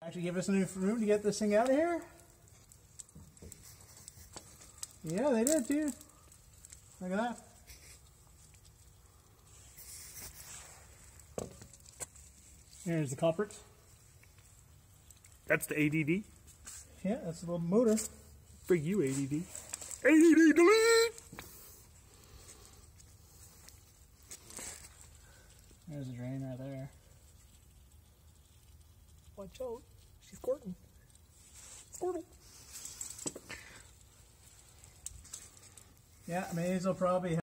Actually give us enough room to get this thing out of here? Yeah, they did too. Look at that. Here's the culprits. That's the ADD. Yeah, that's a little motor. For you, ADD. ADD delete! There's a drain right there. Watch out. She's squirting. Squirtle. Yeah, may as well probably